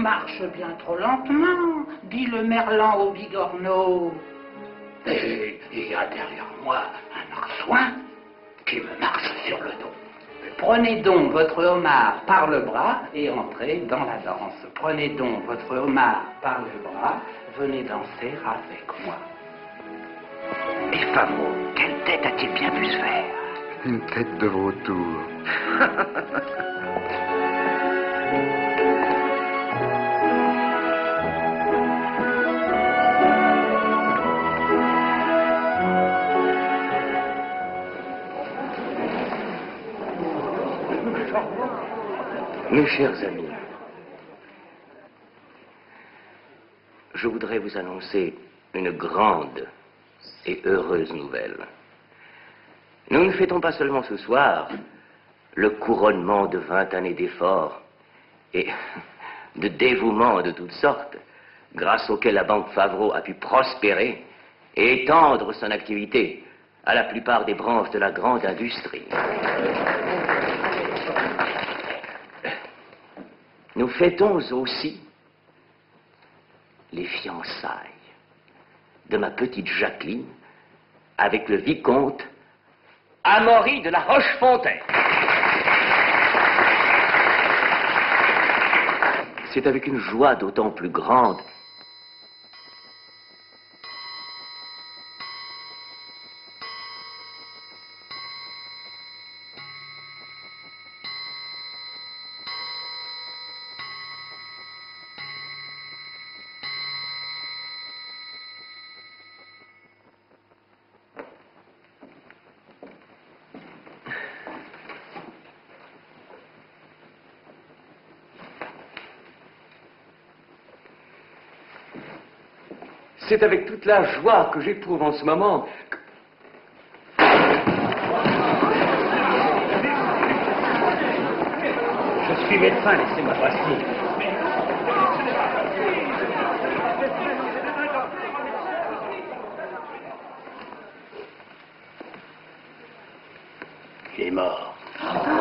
marches bien trop lentement, dit le merlan au bigorneau. Et il y a derrière moi un marsouin qui me marche sur le dos. Prenez donc votre homard par le bras et entrez dans la danse. Prenez donc votre homard par le bras, venez danser avec moi. Et Favreau, quelle tête a-t-il bien pu se faire? Une tête de vautour. Mes chers amis, je voudrais vous annoncer une grande et heureuse nouvelle. Nous ne fêtons pas seulement ce soir le couronnement de 20 années d'efforts et de dévouement de toutes sortes, grâce auquel la Banque Favreau a pu prospérer et étendre son activité à la plupart des branches de la grande industrie. Nous fêtons aussi les fiançailles de ma petite Jacqueline avec le vicomte Amaury de la Rochefontaine. C'est avec une joie d'autant plus grande C'est avec toute la joie que j'éprouve en ce moment que... Je suis médecin, laissez-moi passer. Il est mort.